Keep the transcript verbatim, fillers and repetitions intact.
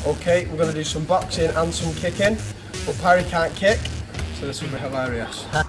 Okay, we're going to do some boxing and some kicking, but Parry can't kick, so this will be hilarious.